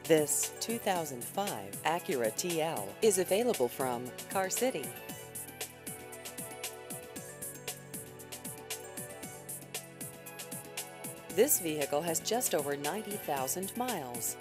This 2005 Acura TL is available from Car City. This vehicle has just over 90,000 miles.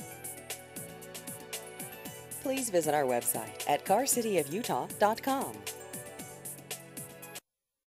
Please visit our website at carcityofutah.com.